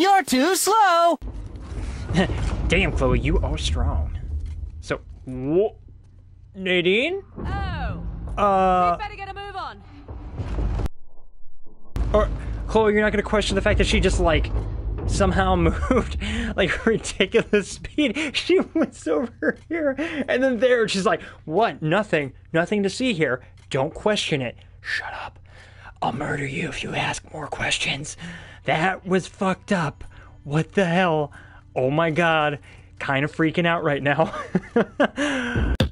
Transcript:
You're too slow! Damn, Chloe, you are strong. So, Nadine? Oh. We better get a move on. Or, Chloe, you're not gonna question the fact that she just, like, somehow moved, like, ridiculous speed. She was over here, and then there, she's like, what? Nothing. Nothing to see here. Don't question it. Shut up. I'll murder you if you ask more questions. That was fucked up. What the hell? Oh my god. Kind of freaking out right now.